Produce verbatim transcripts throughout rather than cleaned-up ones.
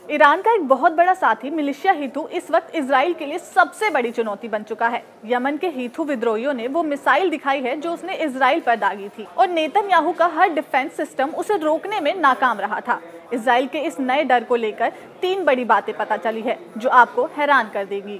Iran का एक बहुत बड़ा साथी मिलिशिया हीथू इस वक्त इजराइल के लिए सबसे बड़ी चुनौती बन चुका है। यमन के हीथू विद्रोहियों ने वो मिसाइल दिखाई है जो उसने इजराइल पर दागी थी और नेतन्याहू का हर डिफेंस सिस्टम उसे रोकने में नाकाम रहा था। इजराइल के इस नए डर को लेकर तीन बड़ी बातें पता चली है जो आपको हैरान कर देगी।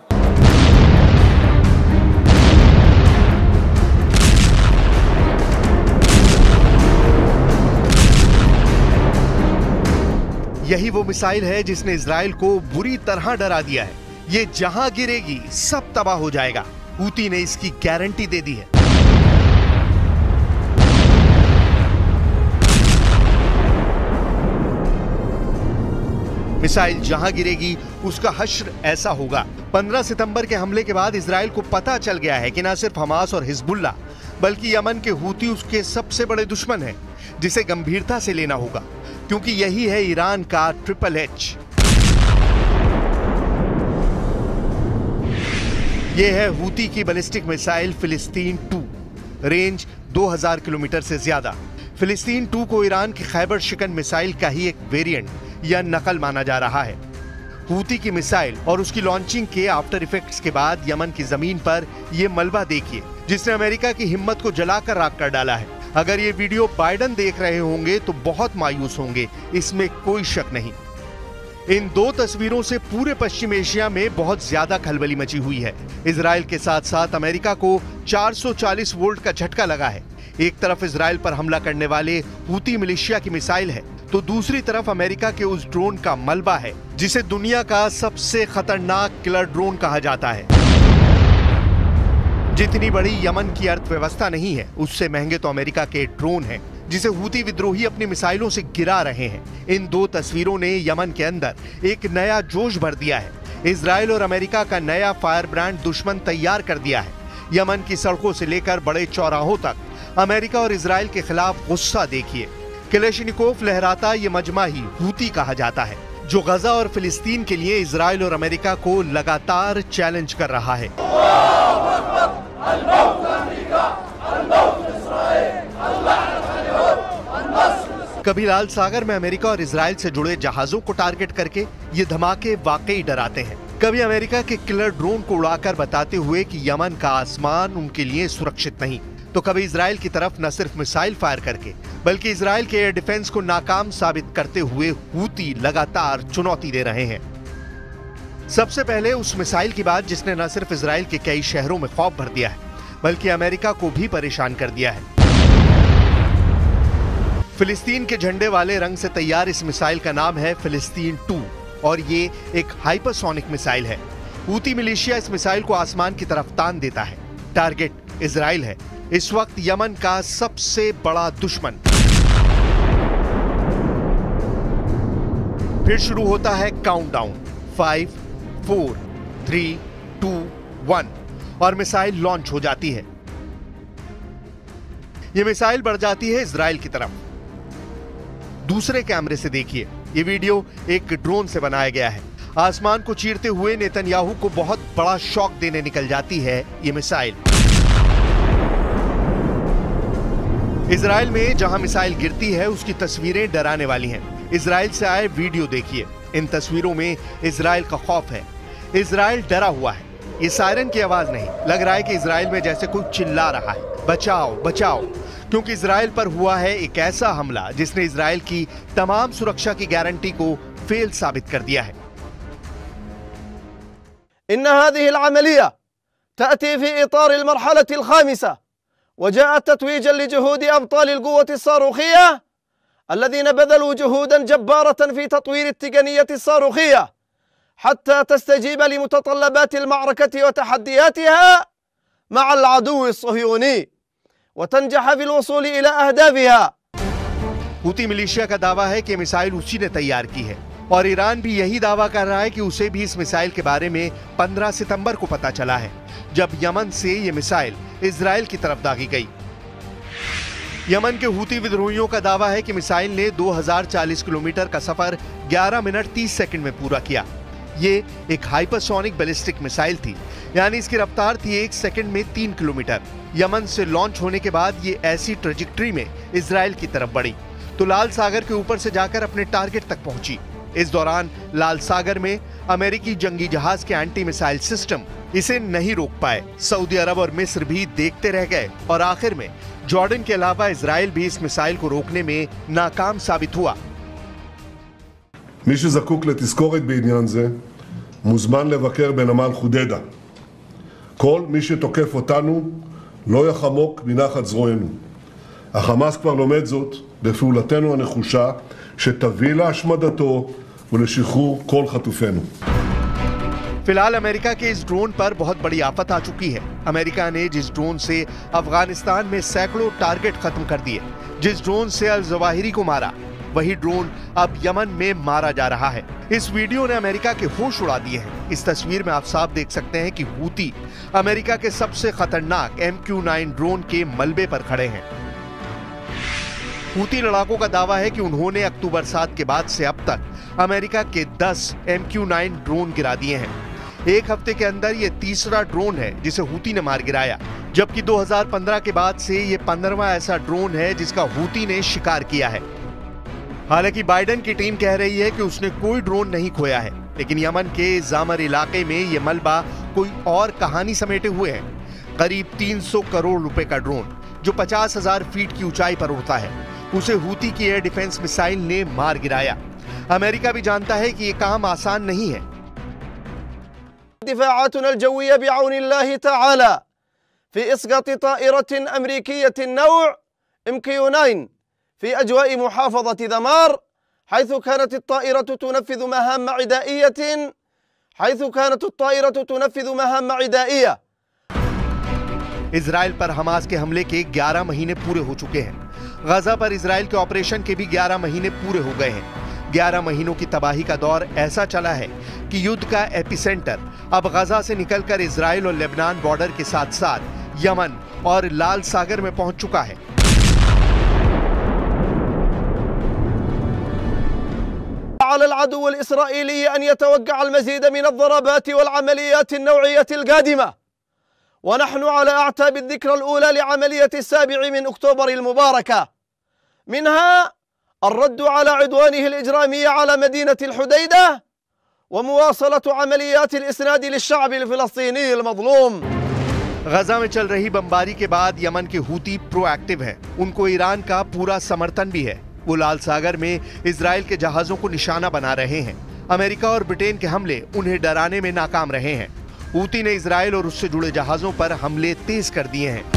यही वो मिसाइल है जिसने इजराइल को बुरी तरह डरा दिया है। ये जहां गिरेगी सब तबाह हो जाएगा। हूती ने इसकी गारंटी दे दी है। मिसाइल जहां गिरेगी उसका हश्र ऐसा होगा। पंद्रह सितंबर के हमले के बाद इजराइल को पता चल गया है कि न सिर्फ हमास और हिजबुल्ला बल्कि यमन के हूती उसके सबसे बड़े दुश्मन हैं, जिसे गंभीरता से लेना होगा, क्योंकि यही है ईरान का ट्रिपल एच। यह है हूती की बैलिस्टिक मिसाइल फिलिस्तीन टू, रेंज दो हज़ार किलोमीटर से ज्यादा। फिलिस्तीन टू को ईरान की खैबर शिकन मिसाइल का ही एक वेरिएंट या नकल माना जा रहा है। हूती की मिसाइल और उसकी लॉन्चिंग के आफ्टर इफेक्ट्स के बाद यमन की जमीन पर यह मलबा देखिए, जिसने अमेरिका की हिम्मत को जलाकर राख कर डाला है। अगर ये वीडियो बाइडेन देख रहे होंगे तो बहुत मायूस होंगे, इसमें कोई शक नहीं। इन दो तस्वीरों से पूरे पश्चिम एशिया में बहुत ज्यादा खलबली मची हुई है। इजराइल के साथ साथ अमेरिका को चार सौ चालीस वोल्ट का झटका लगा है। एक तरफ इजराइल पर हमला करने वाले हूती मिलिशिया की मिसाइल है, तो दूसरी तरफ अमेरिका के उस ड्रोन का मलबा है जिसे दुनिया का सबसे खतरनाक किलर ड्रोन कहा जाता है। जितनी बड़ी यमन की अर्थव्यवस्था नहीं है, उससे महंगे तो अमेरिका के ड्रोन हैं, जिसे हूती विद्रोही अपनी मिसाइलों से गिरा रहे हैं। इन दो तस्वीरों ने यमन के अंदर एक नया जोश भर दिया है। इजराइल और अमेरिका का नया फायर ब्रांड दुश्मन तैयार कर दिया है। यमन की सड़कों से लेकर बड़े चौराहों तक अमेरिका और इजराइल के खिलाफ गुस्सा देखिए। किलेशनिकोव लहराता ये मजमा ही हूती कहा जाता है, जो गजा और फिलिस्तीन के लिए इजराइल और अमेरिका को लगातार चैलेंज कर रहा है। कभी लाल सागर में अमेरिका और इजराइल से जुड़े जहाजों को टारगेट करके ये धमाके वाकई डराते हैं। कभी अमेरिका के किलर ड्रोन को उड़ाकर बताते हुए कि यमन का आसमान उनके लिए सुरक्षित नहीं, तो कभी इजराइल की तरफ न सिर्फ मिसाइल फायर करके बल्कि इजराइल के एयर डिफेंस को नाकाम साबित करते हुए हूती लगातार चुनौती दे रहे हैं। सबसे पहले उस मिसाइल की बात जिसने न सिर्फ इजराइल के कई शहरों में खौफ भर दिया है बल्कि अमेरिका को भी परेशान कर दिया है। फिलिस्तीन के झंडे वाले रंग से तैयार इस मिसाइल का नाम है फिलिस्तीन टू और ये एक हाइपरसोनिक मिसाइल है। हूती मिलिशिया इस मिसाइल को आसमान की तरफ तान देता है। टारगेट इजराइल है, इस वक्त यमन का सबसे बड़ा दुश्मन। फिर शुरू होता है countdown, five, four, three, two, one और मिसाइल लॉन्च हो जाती है। यह मिसाइल बढ़ जाती है इजराइल की तरफ। दूसरे कैमरे से देखिए, यह वीडियो एक ड्रोन से बनाया गया है। आसमान को चीरते हुए नेतन्याहू को बहुत बड़ा शॉक देने निकल जाती है यह मिसाइल। इजराइल में जहां मिसाइल गिरती है उसकी तस्वीरें डराने वाली हैं। इजराइल से आए वीडियो देखिए। इन तस्वीरों में इजराइल का खौफ है। इजराइल डरा हुआ है। ये सायरन की आवाज नहीं, लग रहा है कि इजराइल में जैसे कोई चिल्ला रहा है, बचाओ बचाओ, क्योंकि इजराइल पर हुआ है एक ऐसा हमला जिसने इजराइल की तमाम सुरक्षा की गारंटी को फेल साबित कर दिया है। इन هذه العملية تأتي في إطار المرحلة الخامسة وجاءت تتويجا لجهود أبطال القوة الصاروخية الذين بذلوا جهودا جبارة في تطوير التقنية الصاروخية حتى تستجيب لمتطلبات المعركة وتحدياتها مع العدو الصهيوني وتنجح في الوصول إلى أهدافها। हूती मिलिशिया का दावा है कि मिसाइल उसी ने तैयार की है और ईरान भी यही दावा कर रहा है कि उसे भी इस मिसाइल के बारे में पंद्रह सितंबर को पता चला है, जब यमन से ये मिसाइल इजराइल की तरफ दागी गई। यमन के हूती विद्रोहियों का दावा है कि मिसाइल ने दो हज़ार चालीस किलोमीटर का सफर ग्यारह मिनट तीस सेकंड में पूरा किया। ये एक हाइपरसोनिक बैलिस्टिक मिसाइल थी, यानी इसकी रफ्तार थी एक सेकंड में तीन किलोमीटर। यमन से लॉन्च होने के बाद ये ऐसी ट्रेजेक्टरी में इजराइल की तरफ बढ़ी तो लाल सागर के ऊपर से जाकर अपने टारगेट तक पहुंची। इस दौरान लाल सागर में अमेरिकी जंगी जहाज के एंटी मिसाइल सिस्टम इसे नहीं रोक पाए। सऊदी अरब और मिस्र भी देखते रह गए और आखिर में जॉर्डन के अलावा इजराइल भी इस मिसाइल को रोकने में नाकाम साबित हुआ। מי שזקוק לתזכורת בעניין זה מוזמן לבקר בנמל חודדה. כל מי שתוקף אותנו לא יחמוק מנחת זרוענו. החמאס כבר לומד זאת בפעולתנו הנחושה שתביא להשמדתו ולשחרור כל חטופינו. फिलहाल अमेरिका के इस ड्रोन पर बहुत बड़ी आफत आ चुकी है। अमेरिका ने जिस ड्रोन से अफगानिस्तान में सैकड़ों टारगेट खत्म कर दिए, जिस ड्रोन से अल जवाहिरी को मारा, वही ड्रोन अब यमन में मारा जा रहा है। इस वीडियो ने अमेरिका के होश उड़ा दिए हैं। इस तस्वीर में आप साफ देख सकते हैं कि हूती अमेरिका के सबसे खतरनाक एम क्यू नाइन ड्रोन के मलबे पर खड़े हैं। हूती लड़ाकों का दावा है कि उन्होंने अक्टूबर सात के बाद से अब तक अमेरिका के दस एम क्यू नाइन ड्रोन गिरा दिए हैं। एक हफ्ते के अंदर ये तीसरा ड्रोन है जिसे हूती ने मार गिराया, जबकि दो हज़ार पंद्रह के बाद से ये पंद्रहवां ऐसा ड्रोन है जिसका हूती ने शिकार किया है। हालांकि बाइडेन की टीम कह रही है कि उसने कोई ड्रोन नहीं खोया है, लेकिन यमन के जामर इलाके में ये मलबा कोई और कहानी समेटे हुए है। करीब तीन सौ करोड़ रुपए का ड्रोन जो पचास हजार फीट की ऊंचाई पर उड़ता है, उसे हूती की एयर डिफेंस मिसाइल ने मार गिराया। अमेरिका भी जानता है कि ये काम आसान नहीं है। دفاعاتنا الجوية بعون الله تعالى في إسقاط طائرة أمريكية النوع إم كيو ناين في أجواء محافظة ذمار، حيث كانت الطائرة تنفذ مهام عدائية حيث كانت الطائرة تنفذ مهام عدائية। इजराइल पर हमास के हमले के ग्यारह महीने पूरे हो चुके हैं। गजा पर इजराइल के ऑपरेशन के भी ग्यारह महीने पूरे हो गए हैं। ग्यारह महीनों की तबाही का दौर ऐसा चला है कि युद्ध का एपिसेंटर अब गजा से निकलकर इजराइल और लेबनान बॉर्डर के साथ साथ यमन और लाल सागर में पहुंच चुका है। على العدو الإسرائيلي أن يتوقع المزيد من الضربات والعمليات النوعية القادمة، ونحن على أعتاب الذكرى الأولى لعملية السابع من أكتوبر المباركة، منها الرد على عدوانه الإجرامي على مدينة الحديدة ومواصلة عمليات الإسناد للشعب الفلسطيني المظلوم। गजा में चल रही बमबारी के बाद यमन के हूती प्रोएक्टिव हैं। उनको ईरान का पूरा समर्थन भी है। वो लाल सागर में इजराइल के जहाजों को निशाना बना रहे हैं। अमेरिका और ब्रिटेन के हमले उन्हें डराने में नाकाम रहे हैं। हूती ने इजराइल और उससे जुड़े जहाजों पर हमले तेज कर दिए हैं।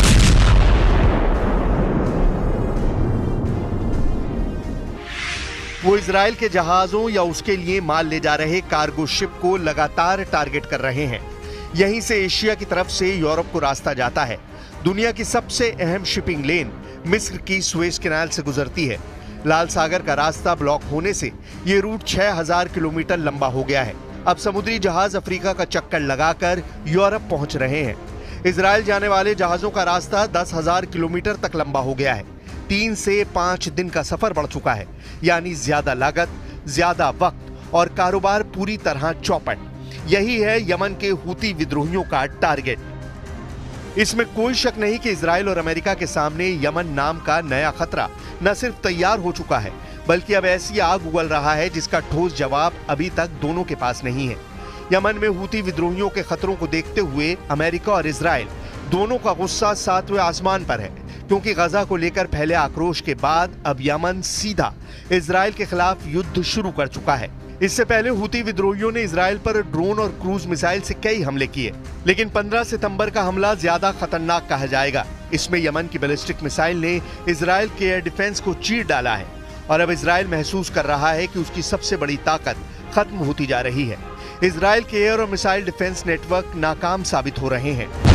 वो इजराइल के जहाजों या उसके लिए माल ले जा रहे कार्गो शिप को लगातार टारगेट कर रहे हैं। यहीं से एशिया की तरफ से यूरोप को रास्ता जाता है। दुनिया की सबसे अहम शिपिंग लेन मिस्र की सुएज कैनाल से गुजरती है। लाल सागर का रास्ता ब्लॉक होने से ये रूट छह हज़ार किलोमीटर लंबा हो गया है। अब समुद्री जहाज अफ्रीका का चक्कर लगाकर यूरोप पहुंच रहे हैं। इजराइल जाने वाले जहाजों का रास्ता दस हज़ार किलोमीटर तक लंबा हो गया है। तीन से पांच दिन का सफर बढ़ चुका है, यानी ज्यादा लागत, ज्यादा वक्त और कारोबार पूरी तरह चौपट। यही है यमन के हूती विद्रोहियों का टारगेट। इसमें कोई शक नहीं कि इजराइल और अमेरिका के सामने यमन नाम का नया खतरा न सिर्फ तैयार हो चुका है, बल्कि अब ऐसी आग उगल रहा है जिसका ठोस जवाब अभी तक दोनों के पास नहीं है। यमन में हूती विद्रोहियों के खतरों को देखते हुए अमेरिका और इजराइल दोनों का गुस्सा सातवें आसमान पर है, क्योंकि गजा को लेकर फैले आक्रोश के बाद अब यमन सीधा इजराइल के खिलाफ युद्ध शुरू कर चुका है। इससे पहले हूती विद्रोहियों ने इजराइल पर ड्रोन और क्रूज मिसाइल से कई हमले किए, लेकिन पंद्रह सितंबर का हमला ज्यादा खतरनाक कहा जाएगा। इसमें यमन की बैलिस्टिक मिसाइल ने इजराइल के एयर डिफेंस को चीर डाला है और अब इजराइल महसूस कर रहा है कि उसकी सबसे बड़ी ताकत खत्म होती जा रही है। इजराइल के एयर और मिसाइल डिफेंस नेटवर्क नाकाम साबित हो रहे हैं।